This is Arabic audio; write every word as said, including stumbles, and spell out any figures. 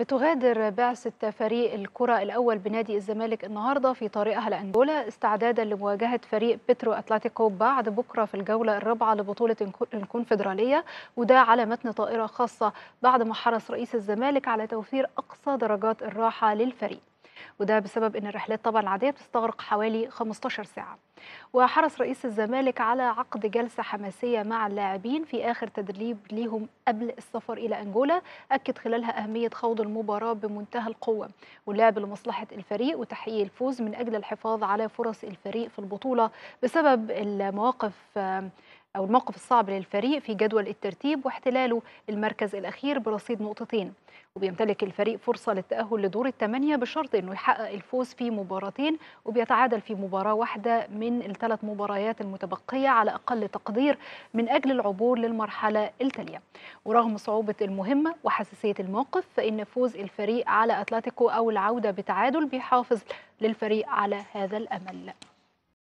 بتغادر بعثة فريق الكرة الأول بنادي الزمالك النهاردة في طريقها لأنجولا استعدادا لمواجهة فريق بيترو أتلتيكو بعد بكرة في الجولة الرابعة لبطولة الكونفدرالية، وده على متن طائرة خاصة بعد ما حرص رئيس الزمالك على توفير أقصى درجات الراحة للفريق، وده بسبب أن الرحلات طبعا العادية بتستغرق حوالي خمستاشر ساعة. وحرص رئيس الزمالك على عقد جلسة حماسية مع اللاعبين في آخر تدريب ليهم قبل السفر إلى أنجولا، أكد خلالها أهمية خوض المباراة بمنتهى القوة واللعب لمصلحة الفريق وتحقيق الفوز من أجل الحفاظ على فرص الفريق في البطولة بسبب المواقف أو الموقف الصعب للفريق في جدول الترتيب واحتلاله المركز الأخير برصيد نقطتين. وبيمتلك الفريق فرصة للتأهل لدور الثمانية بشرط أنه يحقق الفوز في مباراتين وبيتعادل في مباراة واحدة من الثلاث مباريات المتبقية على أقل تقدير من أجل العبور للمرحلة التالية. ورغم صعوبة المهمة وحساسية الموقف فإن فوز الفريق على أتلتيكو أو العودة بتعادل بيحافظ للفريق على هذا الأمل.